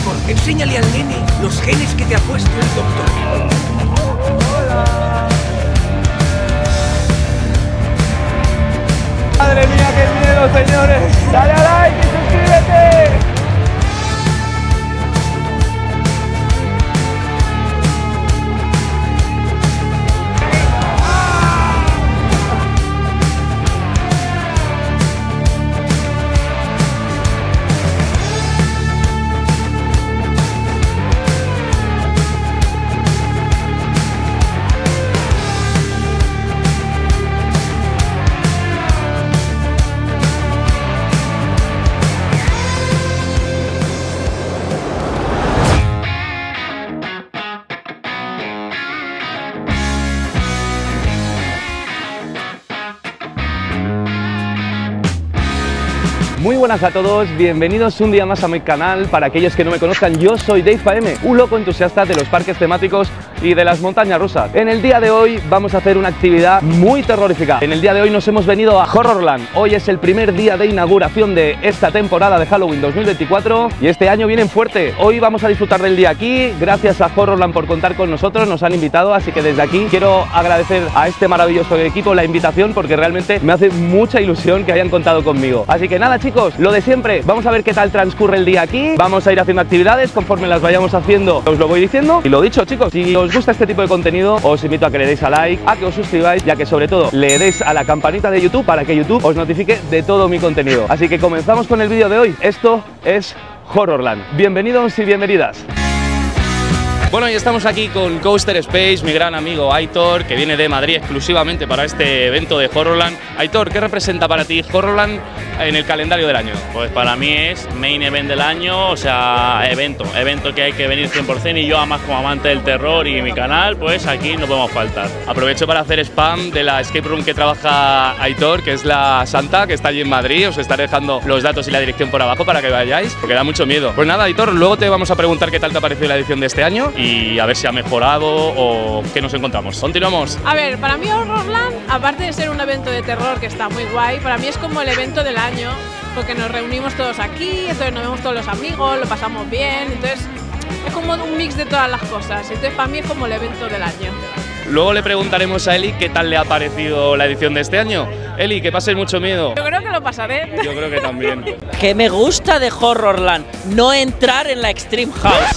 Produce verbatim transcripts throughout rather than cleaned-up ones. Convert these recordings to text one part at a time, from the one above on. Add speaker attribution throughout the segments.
Speaker 1: Michael, enséñale al nene los genes que te ha puesto el doctor.
Speaker 2: Hola. Madre mía, qué miedo, señores. Dale a like y suscríbete. Muy buenas a todos, bienvenidos un día más a mi canal. Para aquellos que no me conozcan, yo soy Dave A M, un loco entusiasta de los parques temáticos y de las montañas rusas. En el día de hoy vamos a hacer una actividad muy terrorífica. En el día de hoy nos hemos venido a Horrorland. Hoy es el primer día de inauguración de esta temporada de Halloween dos mil veinticuatro y este año vienen fuerte. Hoy vamos a disfrutar del día aquí, gracias a Horrorland por contar con nosotros, nos han invitado, así que desde aquí quiero agradecer a este maravilloso equipo la invitación porque realmente me hace mucha ilusión que hayan contado conmigo. Así que nada, chicos, lo de siempre, vamos a ver qué tal transcurre el día aquí, vamos a ir haciendo actividades, conforme las vayamos haciendo os lo voy diciendo. Y lo dicho, chicos, si os gusta este tipo de contenido, os invito a que le deis a like, a que os suscribáis y a que sobre todo le deis a la campanita de YouTube para que YouTube os notifique de todo mi contenido. Así que comenzamos con el vídeo de hoy. Esto es Horrorland. Bienvenidos y bienvenidas. Bueno, y estamos aquí con Coaster Space, mi gran amigo Aitor, que viene de Madrid exclusivamente para este evento de Horrorland. Aitor, ¿qué representa para ti Horrorland en el calendario del año?
Speaker 3: Pues para mí es main event del año, o sea, evento, evento que hay que venir cien por cien, y yo además como amante del terror y mi canal, pues aquí no podemos faltar.
Speaker 4: Aprovecho para hacer spam de la escape room que trabaja Aitor, que es la Santa, que está allí en Madrid. Os estaré dejando los datos y la dirección por abajo para que vayáis, porque da mucho miedo. Pues nada, Aitor, luego te vamos a preguntar qué tal te ha parecido la edición de este año y a ver si ha mejorado o qué nos encontramos. Continuamos.
Speaker 5: A ver, para mí Horrorland, aparte de ser un evento de terror que está muy guay, para mí es como el evento del año, porque nos reunimos todos aquí, entonces nos vemos todos los amigos, lo pasamos bien, entonces es como un mix de todas las cosas, entonces para mí es como el evento del año.
Speaker 4: Luego le preguntaremos a Eli qué tal le ha parecido la edición de este año. Eli, que pases mucho miedo.
Speaker 5: Yo creo que lo pasaré.
Speaker 4: Yo creo que también.
Speaker 6: Que me gusta de Horrorland, no entrar en la Extreme House.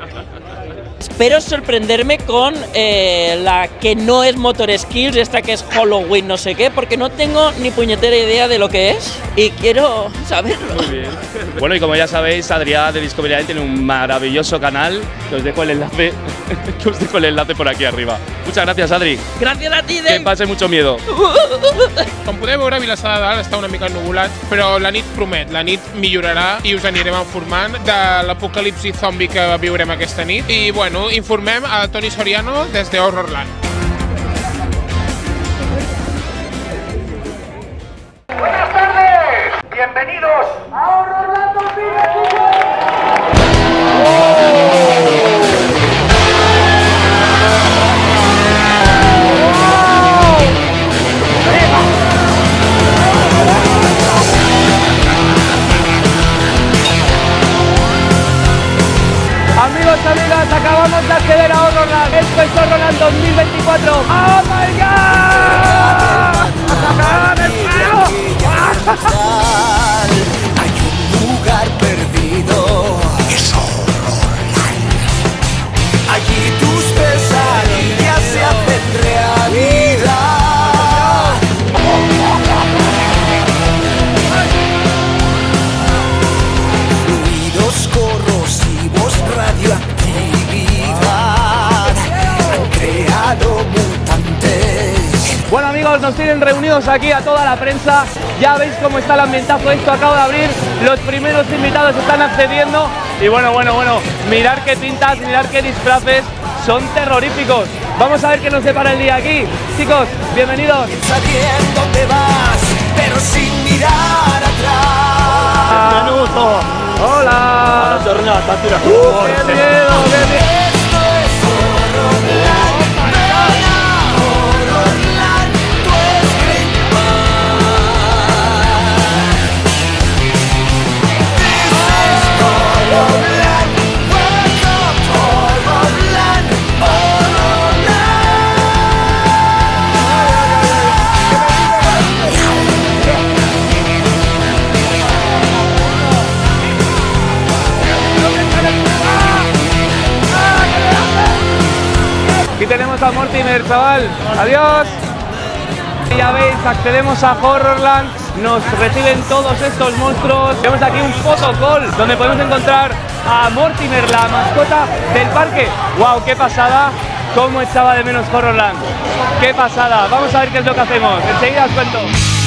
Speaker 6: Espero sorprenderme con eh, la que no es Motor Skills, esta que es Halloween no sé qué, porque no tengo ni puñetera idea de lo que es y quiero saberlo.
Speaker 4: Muy bien. Bueno, y como ya sabéis, Adrià de Discovery Line tiene un maravilloso canal, que os dejo el enlace, que os dejo el enlace por aquí arriba. Muchas gracias, Adri.
Speaker 6: Gràcies a ti, Dave.
Speaker 4: Que pase mucho miedo.
Speaker 7: Com podeu veure, Vilassar de Dalt està una mica ennubulat, però la nit promet, la nit millorarà i us anirem informant de l'apocalipsi zombi que viurem aquesta nit. I bueno, informem a Toni Soriano des de Horrorland.
Speaker 1: Buenas tardes, bienvenidos a Horrorland dos mil veinticuatro.
Speaker 2: Amigos, amigas, acabamos de acceder a Horrorland. Esto es Horrorland dos mil veinticuatro. ¡Oh my god! ¡Acabamos el
Speaker 8: Hay un lugar perdido. Es Horrorland. Allí tus pesadillas se hacen realidad. Fluidos corrosivos, radioactividad han creado mutantes.
Speaker 2: Bueno, amigos, nos tienen reunidos aquí a toda la prensa. Ya veis cómo está el ambientazo, esto acaba de abrir. Los primeros invitados están accediendo. Y bueno, bueno, bueno, mirar qué pintas, mirar qué disfraces, son terroríficos. Vamos a ver qué nos depara el día aquí. Chicos, bienvenidos.
Speaker 8: Sabiendo dónde vas, pero sin mirar atrás.
Speaker 2: Menudo. Hola. Uh, ¡Qué miedo, qué miedo!
Speaker 8: Esto es Horrorland. Ven a Horrorland, tu Scream This is Horrorland.
Speaker 2: tenemos a Mortimer, chaval. Adiós. Ya veis, accedemos a Horrorland, nos reciben todos estos monstruos. Tenemos aquí un photocall donde podemos encontrar a Mortimer, la mascota del parque. ¡Wow! ¡Qué pasada! ¿Cómo echaba de menos Horrorland? ¡Qué pasada! Vamos a ver qué es lo que hacemos. Enseguida os cuento.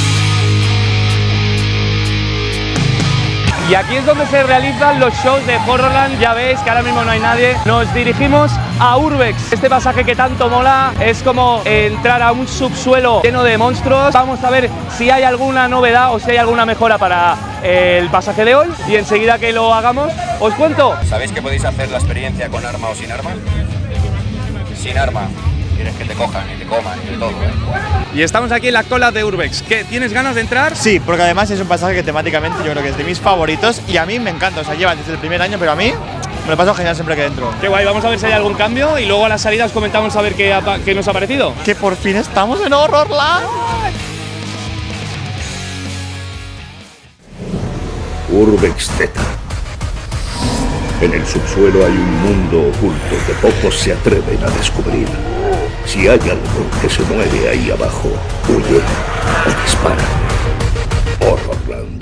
Speaker 2: Y aquí es donde se realizan los shows de Horrorland. Ya veis que ahora mismo no hay nadie. Nos dirigimos a Urbex. Este pasaje que tanto mola es como entrar a un subsuelo lleno de monstruos. Vamos a ver si hay alguna novedad o si hay alguna mejora para el pasaje de hoy. Y enseguida que lo hagamos, os cuento.
Speaker 9: ¿Sabéis que podéis hacer la experiencia con arma o sin arma? Sin arma. Quieres que te cojan y te coman y de todo, ¿eh?
Speaker 2: Y estamos aquí en la cola de Urbex. ¿Qué? ¿Tienes ganas de entrar?
Speaker 10: Sí, porque además es un pasaje que temáticamente yo creo que es de mis favoritos y a mí me encanta. O sea, lleva desde el primer año, pero a mí me lo paso genial siempre que entro.
Speaker 2: Qué guay, vamos a ver si hay algún cambio y luego a la salida os comentamos a ver qué, qué nos ha parecido.
Speaker 10: Que por fin estamos en Horrorland.
Speaker 11: Urbex Z. En el subsuelo hay un mundo oculto que pocos se atreven a descubrir. Si hay algo que se mueve ahí abajo, huye o dispara. Horrorland.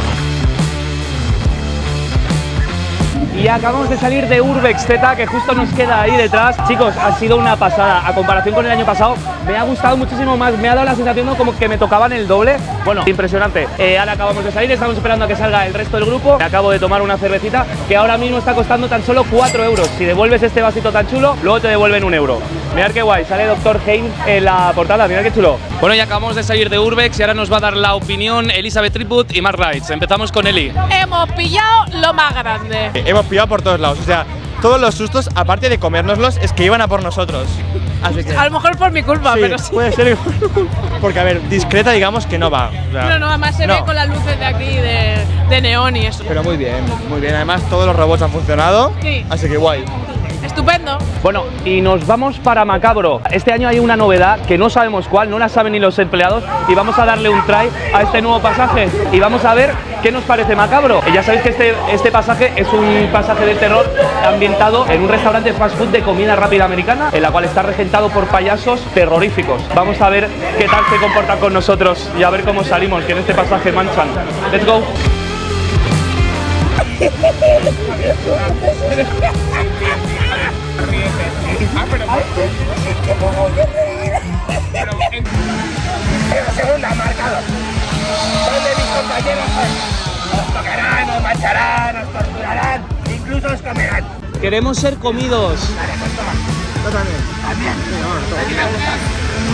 Speaker 2: Y acabamos de salir de Urbex Z, que justo nos queda ahí detrás. Chicos, ha sido una pasada. A comparación con el año pasado, me ha gustado muchísimo más. Me ha dado la sensación, ¿no?, como que me tocaban el doble. Bueno, impresionante. Eh, ahora acabamos de salir, estamos esperando a que salga el resto del grupo. Me acabo de tomar una cervecita que ahora mismo está costando tan solo cuatro euros. Si devuelves este vasito tan chulo, luego te devuelven un euro. Mirad qué guay, sale doctor Haynes en la portada, mirad qué chulo.
Speaker 4: Bueno, ya acabamos de salir de Urbex y ahora nos va a dar la opinión Elizabeth Tripwood y Mark Wright. Empezamos con Eli.
Speaker 5: Hemos pillado lo más grande.
Speaker 10: Eh, hemos pillado por todos lados, o sea, todos los sustos, aparte de comérnoslos, es que iban a por nosotros. Así que,
Speaker 5: a lo mejor por mi culpa,
Speaker 10: sí,
Speaker 5: pero sí.
Speaker 10: Puede ser. Porque, a ver, discreta, digamos que no va. O sea,
Speaker 5: no, no, además se
Speaker 10: no.
Speaker 5: ve con las luces de aquí de, de neón y eso.
Speaker 10: Pero muy bien, muy bien. Además, todos los robots han funcionado.
Speaker 5: Sí.
Speaker 10: Así que guay.
Speaker 5: Estupendo.
Speaker 2: Bueno, y nos vamos para Macabro. Este año hay una novedad que no sabemos cuál, no la saben ni los empleados, y vamos a darle un try a este nuevo pasaje y vamos a ver qué nos parece Macabro. Y ya sabéis que este, este pasaje es un pasaje de terror ambientado en un restaurante fast food de comida rápida americana, en la cual está regentado por payasos terroríficos. Vamos a ver qué tal se comportan con nosotros y a ver cómo salimos, que en este pasaje manchan. Let's go.
Speaker 1: Segunda marcado. Donde mis compañeros os tocarán, os mancharán, os torturarán, incluso os comerán.
Speaker 2: Queremos ser comidos.
Speaker 1: Vale, pues toma. Yo también. También. A mí me gusta.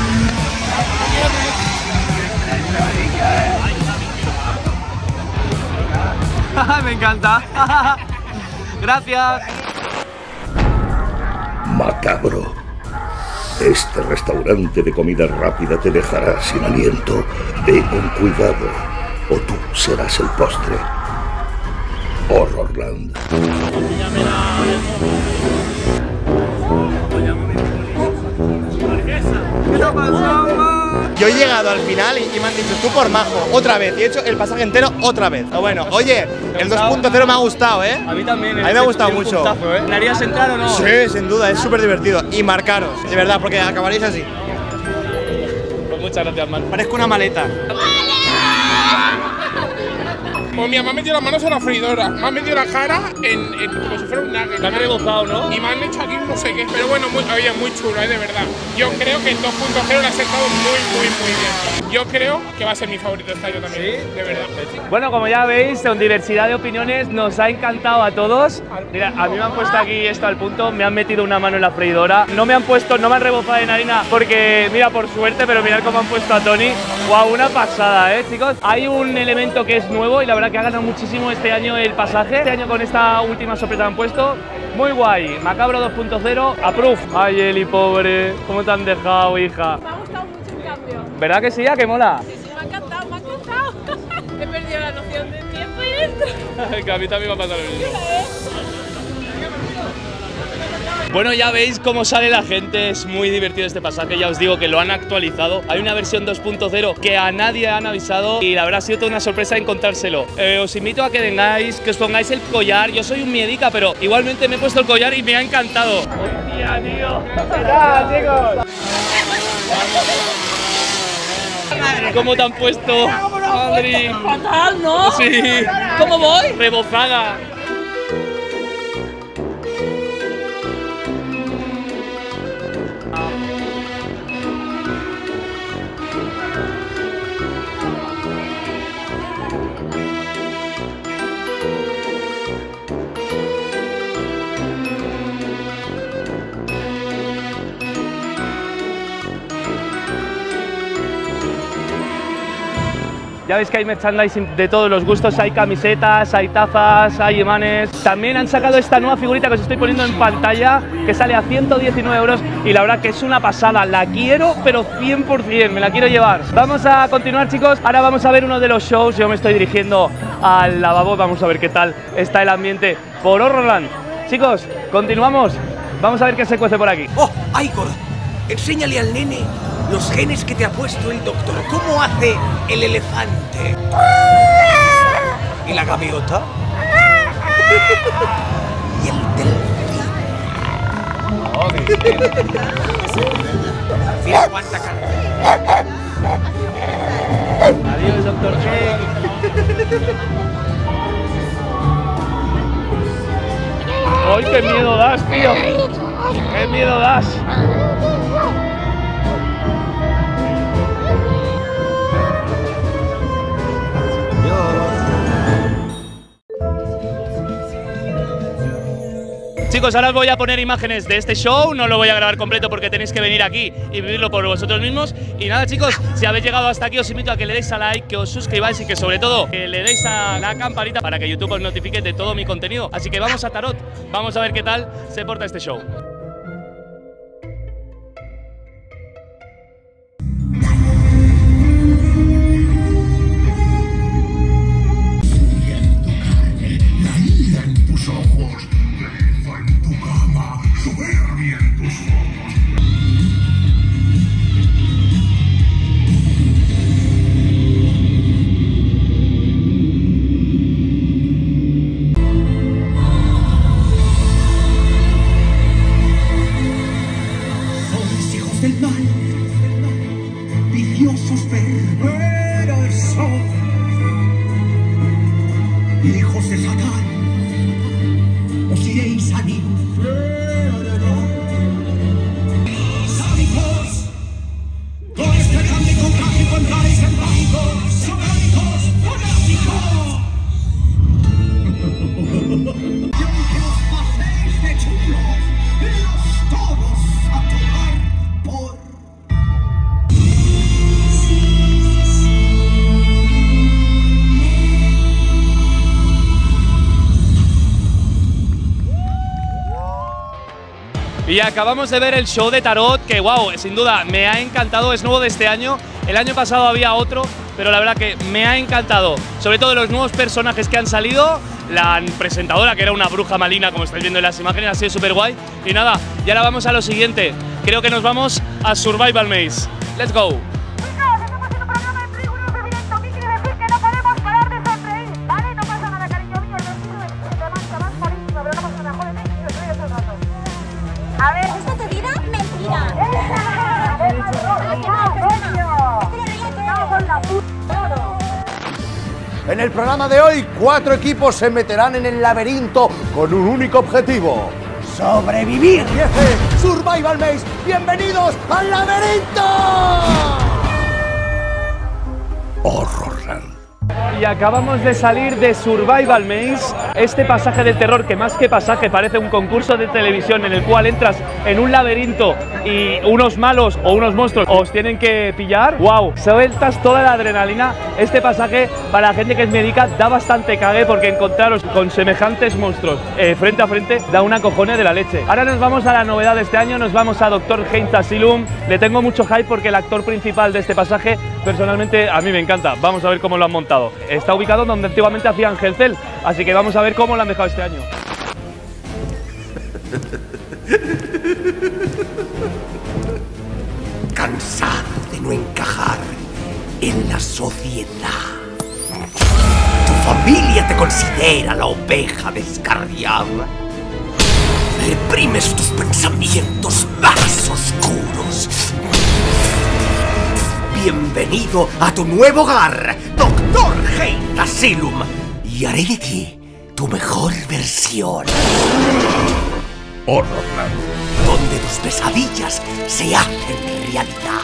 Speaker 2: Me encanta. Gracias.
Speaker 11: Macabro. Este restaurante de comida rápida te dejará sin aliento. Ve con cuidado, o tú serás el postre. Horrorland.
Speaker 10: Yo he llegado al final y, y me han dicho, tú por majo, otra vez. Y he hecho el pasaje entero otra vez. Pero bueno, oye, el dos punto cero me ha gustado, ¿eh?
Speaker 2: A mí también.
Speaker 10: A mí me ha gustado mucho.
Speaker 2: ¿eh? ¿Me harías entrar o no?
Speaker 10: Sí, sin duda, es súper divertido. Y marcaros, de verdad, porque acabaréis así.
Speaker 4: Pues muchas gracias, man.
Speaker 10: Parezco una maleta.
Speaker 7: Pues mira, me han metido las manos en la freidora, me han metido la cara en, en como si fuera un nugget.
Speaker 4: Te han rebozado, ¿no?
Speaker 7: Y me han hecho aquí un no sé qué. Pero bueno, muy, oye, muy chulo, ¿eh? De verdad. Yo creo que el dos punto cero le ha sentado muy, muy, muy bien. Yo creo que va a ser mi favorito este año también, ¿sí? De verdad.
Speaker 2: Bueno, como ya veis, con diversidad de opiniones, nos ha encantado a todos. Mira, a mí me han puesto aquí esto al punto, me han metido una mano en la freidora. No me han puesto, no me han rebozado en harina porque, mira, por suerte, pero mirad cómo han puesto a Tony. Guau, una pasada, ¿eh, chicos? Hay un elemento que es nuevo y la verdad que ha ganado muchísimo este año el pasaje. Este año con esta última sorpresa han puesto. Muy guay. Macabro dos punto cero, approve. Ay, Eli, pobre. ¿Cómo te han dejado, hija?
Speaker 5: Me ha gustado mucho el cambio.
Speaker 2: ¿Verdad que sí, ya? ¿Que mola?
Speaker 5: Sí, sí, me ha encantado, me ha encantado. He perdido la noción del tiempo y esto.
Speaker 4: Que a mí también me ha pasado lo mismo. Bueno, ya veis cómo sale la gente, es muy divertido este pasaje, ya os digo que lo han actualizado. Hay una versión dos punto cero que a nadie han avisado y la verdad ha sido toda una sorpresa encontrárselo. Eh, os invito a que vengáis, que os pongáis el collar. Yo soy un miedica, pero igualmente me he puesto el collar y me ha encantado. ¡Hostia, tío! ¿Qué tal, chicos? ¿Cómo te han puesto, Madrid?
Speaker 6: Fatal, ¿no?
Speaker 4: Sí.
Speaker 6: ¿Cómo voy?
Speaker 4: Rebozada.
Speaker 2: Ya veis que hay merchandising de todos los gustos, hay camisetas, hay tazas, hay imanes. También han sacado esta nueva figurita que os estoy poniendo en pantalla, que sale a ciento diecinueve euros y la verdad que es una pasada. La quiero, pero cien por cien, me la quiero llevar. Vamos a continuar, chicos. Ahora vamos a ver uno de los shows. Yo me estoy dirigiendo al lavabo, vamos a ver qué tal está el ambiente por Horrorland. Chicos, continuamos. Vamos a ver qué se cuece por aquí.
Speaker 12: ¡Oh, Igor! Enséñale al nene los genes que te ha puesto el doctor. ¿Cómo hace el elefante? ¿Y la gaviota? ¿Y el delfín? Mira cuánta carne.
Speaker 2: Adiós, doctor King. ¡Ay, qué miedo das, tío! ¡Qué miedo das!
Speaker 4: Chicos, ahora os voy a poner imágenes de este show, no lo voy a grabar completo porque tenéis que venir aquí y vivirlo por vosotros mismos. Y nada, chicos, si habéis llegado hasta aquí os invito a que le deis a like, que os suscribáis y que sobre todo que le deis a la campanita para que YouTube os notifique de todo mi contenido. Así que vamos a Tarot, vamos a ver qué tal se porta este show.
Speaker 8: Hijos de Satán, os iréis al infierno. Sádicos, con este cántico trágico entráis en pánico. Satánicos, fanáticos. Y aunque os paséis de chulos, iros todos a tomar por...
Speaker 4: Y acabamos de ver el show de Tarot, que wow, sin duda me ha encantado, es nuevo de este año. El año pasado había otro, pero la verdad que me ha encantado. Sobre todo los nuevos personajes que han salido, la presentadora que era una bruja maligna, como estáis viendo en las imágenes, ha sido súper guay. Y nada, y ahora vamos a lo siguiente. Creo que nos vamos a Survival Maze. Let's go.
Speaker 13: A ver, ¿esto te dirá? Mentira.
Speaker 14: En el programa de hoy, cuatro equipos se meterán en el laberinto con un único objetivo: sobrevivir. Empiece Survival Maze. ¡Bienvenidos al laberinto!
Speaker 2: Horrorland. Y acabamos de salir de Survival Maze, este pasaje del terror que más que pasaje parece un concurso de televisión en el cual entras en un laberinto y unos malos o unos monstruos os tienen que pillar. ¡Wow! Sueltas toda la adrenalina. Este pasaje, para la gente que es médica, da bastante cague porque encontraros con semejantes monstruos eh, frente a frente da una cojones de la leche. Ahora nos vamos a la novedad de este año, nos vamos a Doctor Strange Asylum. Le tengo mucho hype porque el actor principal de este pasaje, personalmente, a mí me encanta. Vamos a ver cómo lo han montado. Está ubicado donde antiguamente hacían Hellcell, así que vamos a ver cómo lo han dejado este año.
Speaker 12: Cansado de no encajar en la sociedad. Tu familia te considera la oveja descarriada. Reprimes tus pensamientos más oscuros. Bienvenido a tu nuevo hogar, doctor Hate Asylum. Y haré de ti tu mejor versión.
Speaker 11: Horrorland.
Speaker 12: Donde tus pesadillas se hacen realidad.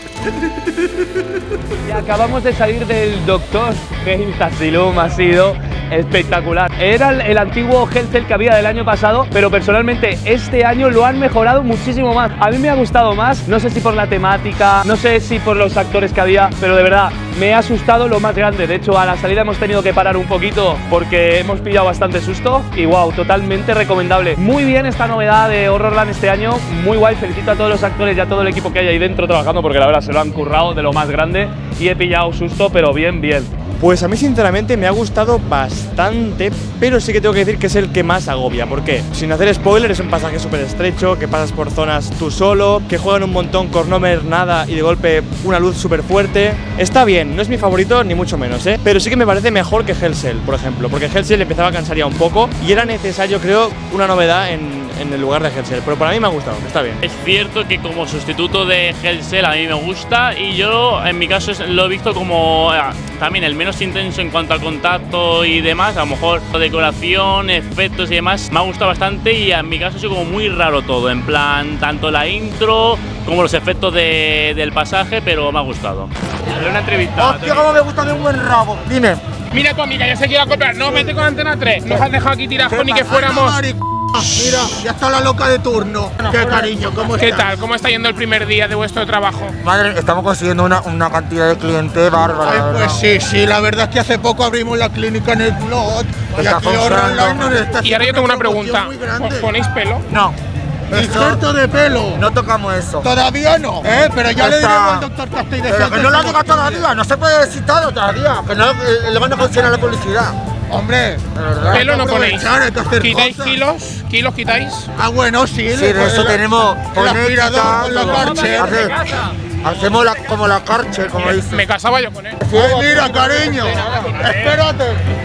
Speaker 2: Y acabamos de salir del doctor Hate Asylum, ha sido espectacular. Era el, el antiguo Hellcell que había del año pasado, pero personalmente este año lo han mejorado muchísimo más. A mí me ha gustado más, no sé si por la temática, no sé si por los actores que había, pero de verdad me ha asustado lo más grande. De hecho, a la salida hemos tenido que parar un poquito porque hemos pillado bastante susto y wow, totalmente recomendable. Muy bien esta novedad de Horrorland este año, muy guay. Felicito a todos los actores y a todo el equipo que hay ahí dentro trabajando porque la verdad se lo han currado de lo más grande y he pillado susto, pero bien, bien.
Speaker 10: Pues a mí sinceramente me ha gustado bastante, pero sí que tengo que decir que es el que más agobia. ¿Por qué? Sin hacer spoiler, es un pasaje súper estrecho, que pasas por zonas tú solo, que juegan un montón con no ver nada y de golpe una luz súper fuerte. Está bien, no es mi favorito ni mucho menos, ¿eh? Pero sí que me parece mejor que Hellcell, por ejemplo, porque Hellcell empezaba a cansar ya un poco y era necesario, creo, una novedad en, en el lugar de Hellcell. Pero para mí me ha gustado, está bien.
Speaker 3: Es cierto que como sustituto de Hellcell a mí me gusta y yo en mi caso lo he visto como eh, también el menos intenso en cuanto al contacto y demás. A lo mejor decoración, efectos y demás me ha gustado bastante y en mi caso ha sido como muy raro todo, en plan tanto la intro como los efectos de, del pasaje, pero me ha gustado. Haré una entrevista.
Speaker 1: Hostia, cómo me gusta de un buen rabo. Dime.
Speaker 7: Mira tu amiga, ya se quiere comprar. No, vete con Antena tres. Nos has dejado aquí tirados ni que fuéramos.
Speaker 1: Mira, ya está la loca de turno. Qué cariño, ¿cómo estás?
Speaker 7: ¿Qué tal? ¿Cómo está yendo el primer día de vuestro trabajo?
Speaker 1: Madre, estamos consiguiendo una, una cantidad de clientes bárbara. Ay, pues sí, sí, la verdad es que hace poco abrimos la clínica en el Clot. Y aquí Horrorland nos está.
Speaker 7: Y ahora yo tengo una pregunta. ¿Ponéis pelo?
Speaker 1: No. Experto de pelo. No tocamos eso. Todavía no. Eh, pero ya le diremos al doctor que estoy deseando. Que no lo diga todavía, no se puede decir todo todavía. Que no le van a funcionar la publicidad. Hombre,
Speaker 7: pelo no ponéis. ¿Quitáis kilos? ¿Kilos quitáis?
Speaker 1: Ah, bueno, sí. Sí, de eso tenemos. El aspirador con la Karcher. Hacemos la, como la Karcher, como
Speaker 7: me,
Speaker 1: dice.
Speaker 7: Me casaba yo con él.
Speaker 1: Sí, mira, cariño. Espérate.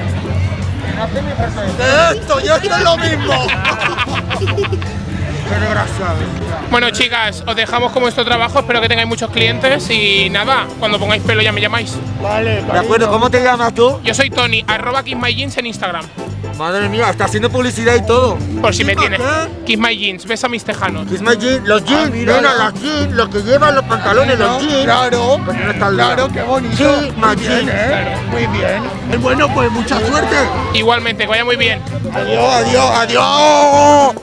Speaker 1: De esto, y esto es lo mismo. Qué desgraciado.
Speaker 7: Bueno, chicas, os dejamos con vuestro trabajo. Espero que tengáis muchos clientes y nada, cuando pongáis pelo ya me llamáis.
Speaker 1: Vale, de acuerdo. ¿Cómo te llamas tú?
Speaker 7: Yo soy Tony, arroba KissMyJeans en Instagram.
Speaker 1: Madre mía, está haciendo publicidad y todo.
Speaker 7: Por si me tienes. KissMyJeans, ves a mis tejanos.
Speaker 1: KissMyJeans, los jeans, ah, mira, las jeans, lo que llevan los pantalones, bueno, los jeans. Claro, pues no está claro, qué bonito. KissMyJeans, ¿eh? Claro. Muy bien. Bueno, pues mucha suerte.
Speaker 7: Igualmente, que vaya muy bien.
Speaker 1: Adiós, adiós, adiós.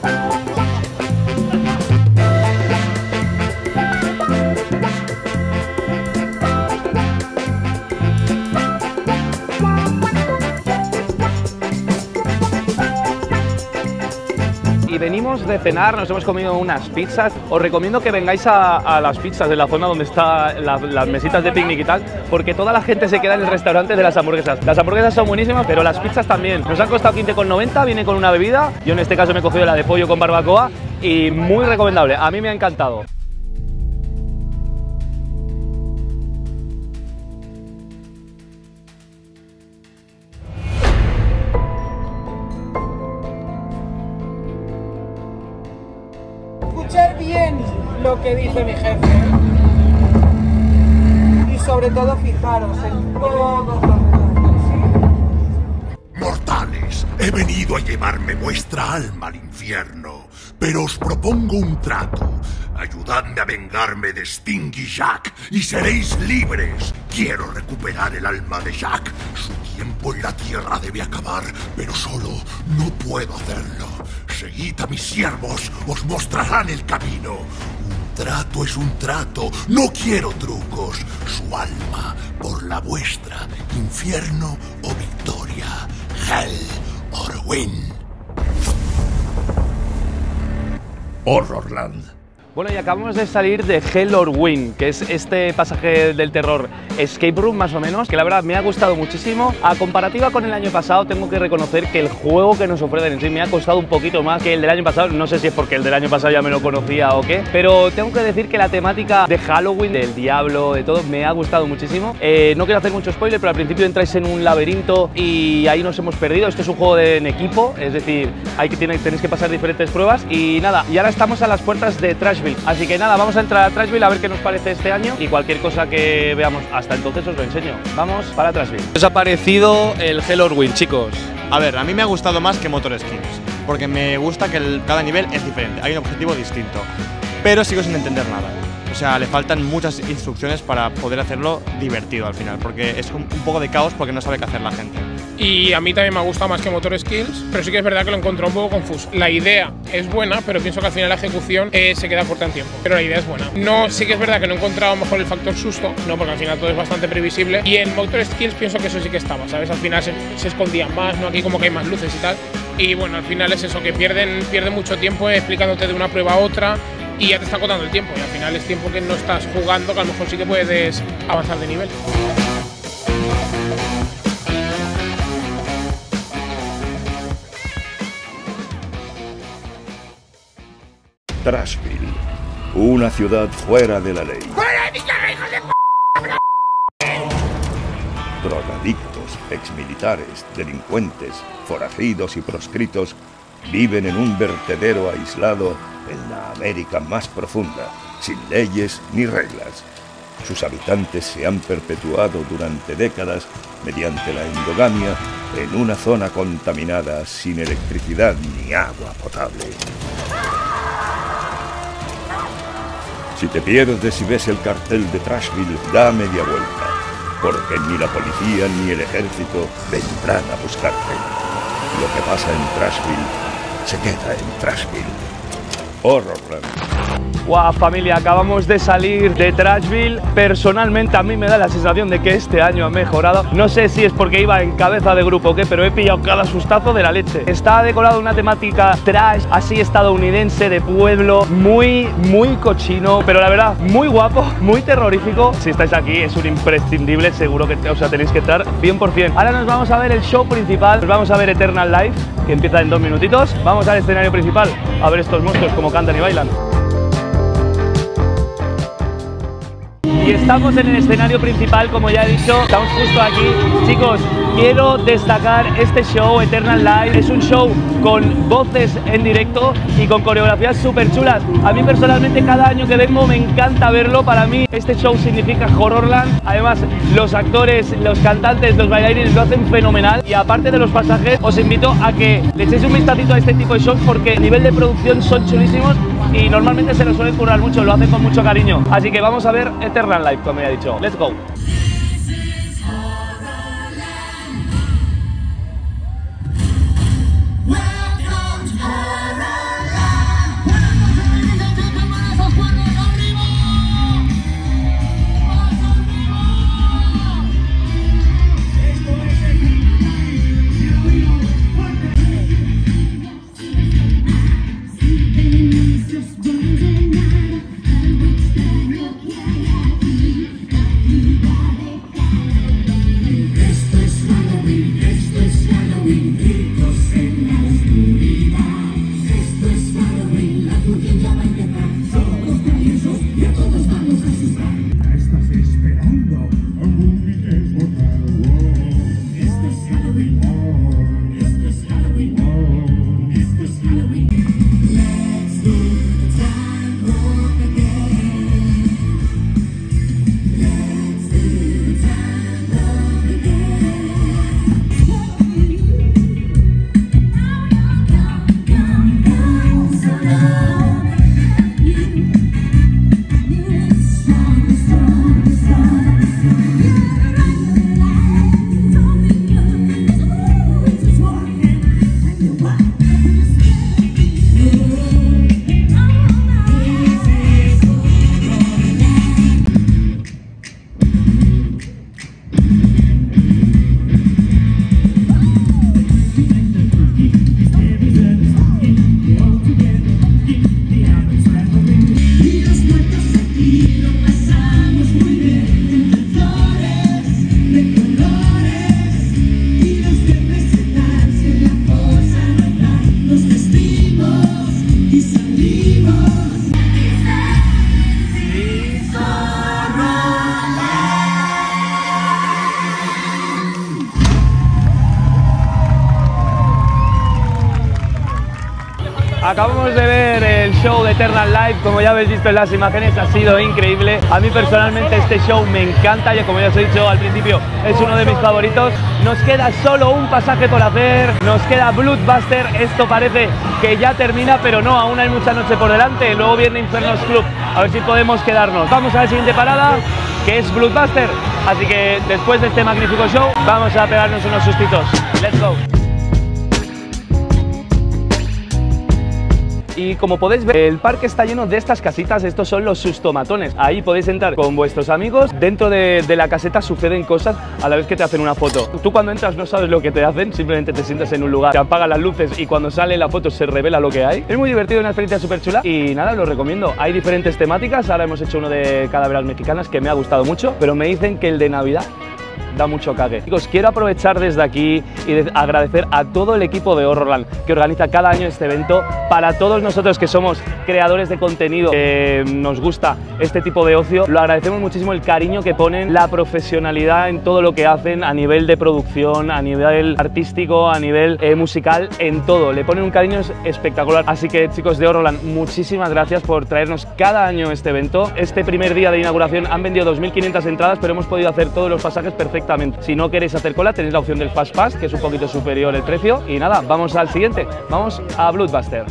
Speaker 2: Y venimos de cenar, nos hemos comido unas pizzas. Os recomiendo que vengáis a, a las pizzas de la zona donde están la, las mesitas de picnic y tal, porque toda la gente se queda en el restaurante de las hamburguesas. Las hamburguesas son buenísimas, pero las pizzas también. Nos han costado quince con noventa, viene con una bebida. Yo en este caso me he cogido la de pollo con barbacoa y muy recomendable, a mí me ha encantado.
Speaker 15: Escuchar bien lo que dice mi jefe y sobre todo fijaros en todos los detalles.
Speaker 11: Mortales, he venido a llevarme vuestra alma al infierno, pero os propongo un trato. Ayudadme a vengarme de Sting y Jack y seréis libres. Quiero recuperar el alma de Jack. Su tiempo en la tierra debe acabar, pero solo no puedo hacerlo. Seguid a mis siervos, os mostrarán el camino. Un trato es un trato, no quiero trucos. Su alma por la vuestra, infierno o victoria, hell or win. Horrorland.
Speaker 2: Bueno, y acabamos de salir de Hell or Win, que es este pasaje del terror escape room más o menos, que la verdad me ha gustado muchísimo. A comparativa con el año pasado, tengo que reconocer que el juego que nos ofrecen en sí me ha costado un poquito más que el del año pasado. No sé si es porque el del año pasado ya me lo conocía o qué, pero tengo que decir que la temática de Halloween, del diablo, de todo, me ha gustado muchísimo. Eh, no quiero hacer mucho spoiler, pero al principio entráis en un laberinto y ahí nos hemos perdido. Esto es un juego de, en equipo, es decir, hay que, tiene, tenéis que pasar diferentes pruebas y nada, y ahora estamos a las puertas de Trashville. Así que nada, vamos a entrar a Trashville a ver qué nos parece este año y cualquier cosa que veamos hasta entonces os lo enseño. Vamos para Trashville.
Speaker 10: ¿Qué os ha parecido el Hell or Win, chicos? A ver, a mí me ha gustado más que Motor Skills, porque me gusta que el, cada nivel es diferente, hay un objetivo distinto, pero sigo sin entender nada. O sea, le faltan muchas instrucciones para poder hacerlo divertido al final, porque es un, un poco de caos porque no sabe qué hacer la gente.
Speaker 7: Y a mí también me ha gustado más que Motor Skills, pero sí que es verdad que lo encontré un poco confuso. La idea es buena, pero pienso que al final la ejecución eh, se queda corta en tiempo. Pero la idea es buena. No, sí que es verdad que no he encontrado mejor el factor susto, no, porque al final todo es bastante previsible. Y en Motor Skills pienso que eso sí que estaba, ¿sabes? Al final se, se escondían más, ¿no? Aquí como que hay más luces y tal. Y bueno, al final es eso, que pierden, pierden mucho tiempo explicándote de una prueba a otra y ya te está acotando el tiempo. Y al final es tiempo que no estás jugando, que a lo mejor sí que puedes avanzar de nivel.
Speaker 11: Trashville, una ciudad fuera de la ley. Drogadictos, exmilitares, delincuentes, forajidos y proscritos viven en un vertedero aislado en la América más profunda, sin leyes ni reglas. Sus habitantes se han perpetuado durante décadas mediante la endogamia en una zona contaminada sin electricidad ni agua potable. Si te pierdes y ves el cartel de Trashville, da media vuelta, porque ni la policía ni el ejército vendrán a buscarte. Lo que pasa en Trashville se queda en Trashville. Horrorland.
Speaker 2: Guau, familia, acabamos de salir de Trashville. Personalmente a mí me da la sensación de que este año ha mejorado. No sé si es porque iba en cabeza de grupo o qué, pero he pillado cada sustazo de la leche. Está decorado una temática trash, así estadounidense, de pueblo, muy, muy cochino, pero la verdad, muy guapo, muy terrorífico. Si estáis aquí es un imprescindible, seguro que o sea, tenéis que estar cien por cien. Ahora nos vamos a ver el show principal, nos vamos a ver Eternal Life, que empieza en dos minutitos. Vamos al escenario principal, a ver estos monstruos como cantan y bailan. Y estamos en el escenario principal, como ya he dicho, estamos justo aquí. Chicos, quiero destacar este show, Eternal Life. Es un show con voces en directo y con coreografías súper chulas. A mí personalmente cada año que vengo me encanta verlo. Para mí este show significa Horrorland. Además, los actores, los cantantes, los bailarines lo hacen fenomenal. Y aparte de los pasajes, os invito a que le echéis un vistacito a este tipo de shows porque a nivel de producción son chulísimos y normalmente se los suelen currar mucho, lo hacen con mucho cariño. Así que vamos a ver Eternal Life, como ya he dicho. Let's go.
Speaker 8: Just
Speaker 2: Acabamos de ver el show de Eternal Life, como ya habéis visto en las imágenes, ha sido increíble. A mí personalmente este show me encanta, ya como ya os he dicho al principio, es uno de mis favoritos. Nos queda solo un pasaje por hacer, nos queda Bloodbuster. Esto parece que ya termina, pero no, aún hay mucha noche por delante. Luego viene Infernos Club, a ver si podemos quedarnos. Vamos a la siguiente parada, que es Bloodbuster. Así que después de este magnífico show, vamos a pegarnos unos sustitos. Let's go. Y como podéis ver, el parque está lleno de estas casitas. Estos son los sustomatones. Ahí podéis entrar con vuestros amigos. Dentro de, de la caseta suceden cosas a la vez que te hacen una foto. Tú cuando entras no sabes lo que te hacen, simplemente te sientas en un lugar, te apagan las luces y cuando sale la foto se revela lo que hay. Es muy divertido, una experiencia súper chula y nada, lo recomiendo. Hay diferentes temáticas. Ahora hemos hecho uno de calaveras mexicanas que me ha gustado mucho, pero me dicen que el de Navidad da mucho cague. Chicos, quiero aprovechar desde aquí y de agradecer a todo el equipo de Horrorland que organiza cada año este evento. Para todos nosotros que somos creadores de contenido, que nos gusta este tipo de ocio, lo agradecemos muchísimo, el cariño que ponen, la profesionalidad en todo lo que hacen a nivel de producción, a nivel artístico, a nivel eh, musical, en todo. Le ponen un cariño espectacular. Así que, chicos de Horrorland, muchísimas gracias por traernos cada año este evento. Este primer día de inauguración han vendido dos mil quinientas entradas, pero hemos podido hacer todos los pasajes perfectamente. Si no queréis hacer cola, tenéis la opción del Fast Pass, que es un poquito superior el precio. Y nada, vamos al siguiente. Vamos a Bloodbuster.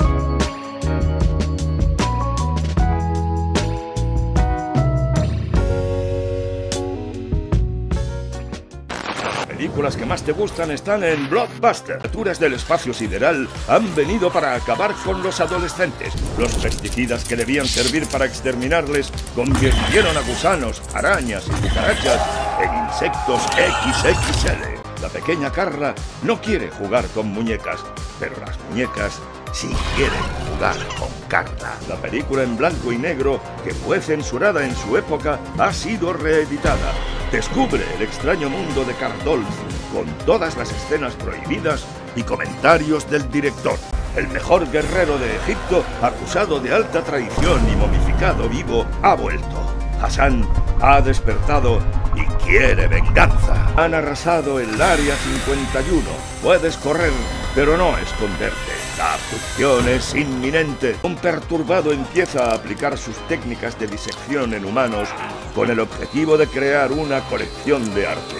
Speaker 11: Las películas que más te gustan están en Bloodbuster. Criaturas del espacio sideral han venido para acabar con los adolescentes. Los pesticidas que debían servir para exterminarles convirtieron a gusanos, arañas y cucarachas en insectos equis equis ele. La pequeña Carla no quiere jugar con muñecas, pero las muñecas sí quieren jugar con Carla. La película en blanco y negro, que fue censurada en su época, ha sido reeditada. Descubre el extraño mundo de Cardolf, con todas las escenas prohibidas y comentarios del director. El mejor guerrero de Egipto, acusado de alta traición y momificado vivo, ha vuelto. Hassan ha despertado y quiere venganza. Han arrasado el área cincuenta y uno. Puedes correr, pero no esconderte. La abducción es inminente. Un perturbado empieza a aplicar sus técnicas de disección en humanos con el objetivo de crear una colección de arte.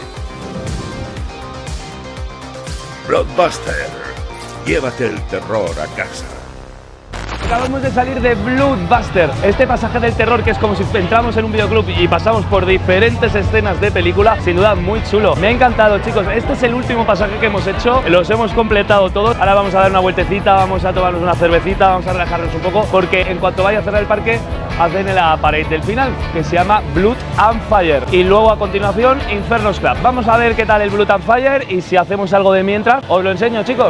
Speaker 11: Bloodbuster. Llévate el terror a casa.
Speaker 2: Acabamos de salir de Bloodbuster, este pasaje del terror que es como si entramos en un videoclub y pasamos por diferentes escenas de película, sin duda muy chulo. Me ha encantado, chicos. Este es el último pasaje que hemos hecho, los hemos completado todos. Ahora vamos a dar una vueltecita, vamos a tomarnos una cervecita, vamos a relajarnos un poco, porque en cuanto vaya a cerrar el parque hacen la pared del final, que se llama Blood and Fire, y luego a continuación Infernos Club. Vamos a ver qué tal el Blood and Fire y si hacemos algo de mientras, os lo enseño, chicos.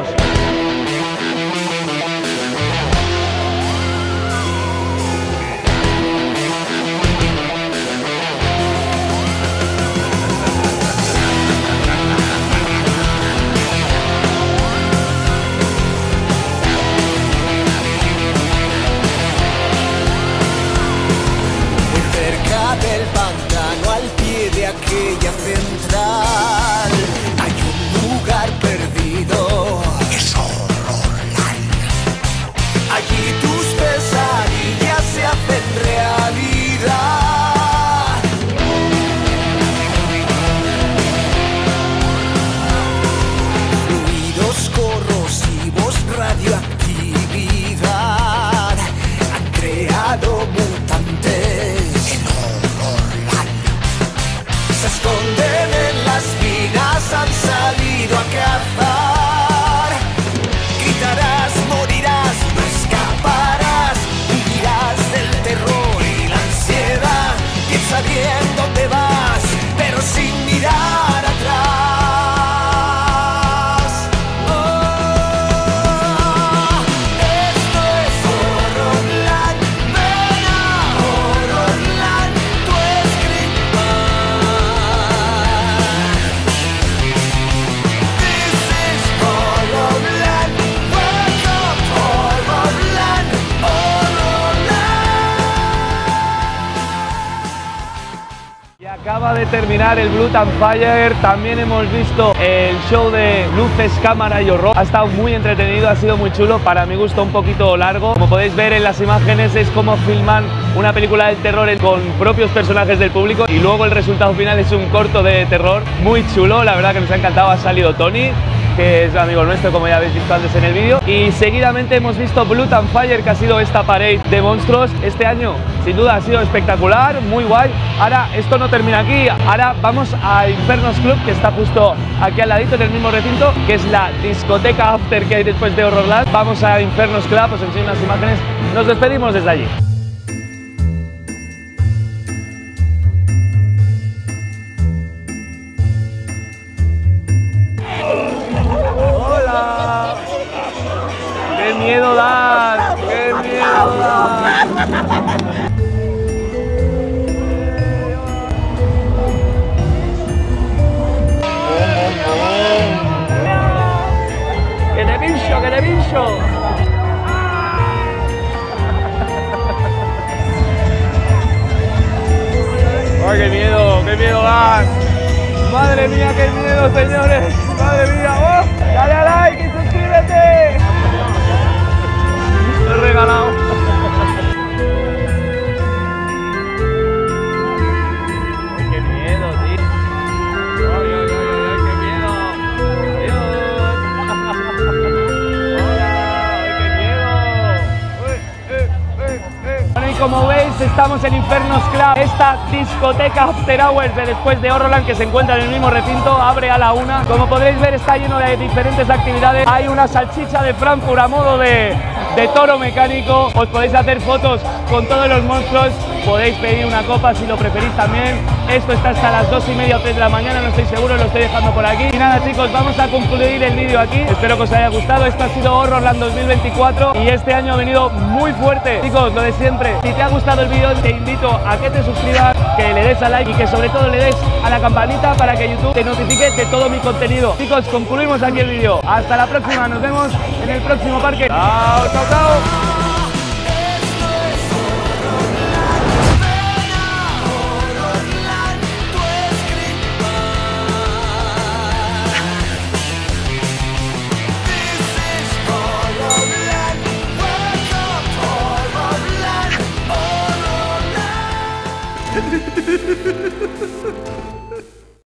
Speaker 8: Aquella central hay un lugar perdido. Eso
Speaker 2: Acaba de terminar el Blood and Fire, también hemos visto el show de luces, cámara y horror. Ha estado muy entretenido, ha sido muy chulo, para mi gusto un poquito largo. Como podéis ver en las imágenes es como filman una película de terror con propios personajes del público y luego el resultado final es un corto de terror muy chulo, la verdad que nos ha encantado. Ha salido Tony, que es amigo nuestro, como ya habéis visto antes en el vídeo, y seguidamente hemos visto Blood and Fire, que ha sido esta parade de monstruos. Este año sin duda ha sido espectacular, muy guay. Ahora esto no termina aquí, ahora vamos a Infernus Club, que está justo aquí al ladito en el mismo recinto, que es la discoteca after que hay después de Horrorland. Vamos a Infernus Club, os enseño unas imágenes, nos despedimos desde allí. ¡Qué miedo da! ¡Qué miedo da! ¡Que te pincho, que te pincho! ¡Ay, qué miedo, qué miedo da! ¡Madre mía, qué miedo, señores! ¡Madre mía! ¡Oh! ¡Dale a like y suscríbete! Lo he regalado. Ay, qué miedo, tío. Ay, ay, ay, ay, qué miedo. Adiós. Hola, ay, qué miedo. Uy, eh, eh, eh. Bueno, y como veis, estamos en Infernus Club, esta discoteca after hours de después de Horrorland, que se encuentra en el mismo recinto, abre a la una. Como podréis ver, está lleno de diferentes actividades. Hay una salchicha de Frankfurt a modo de de toro mecánico, os podéis hacer fotos con todos los monstruos, podéis pedir una copa si lo preferís también. Esto está hasta las dos y media o tres de la mañana, no estoy seguro, lo estoy dejando por aquí. Y nada, chicos, vamos a concluir el vídeo aquí, espero que os haya gustado. Esto ha sido Horrorland dos mil veinticuatro y este año ha venido muy fuerte. Chicos, lo de siempre, si te ha gustado el vídeo te invito a que te suscribas, que le des a like y que sobre todo le des a la campanita para que YouTube te notifique de todo mi contenido. Chicos, concluimos aquí el vídeo, hasta la próxima, nos vemos en el próximo parque. Chao, chao, chao.
Speaker 8: Ha ha ha ha ha!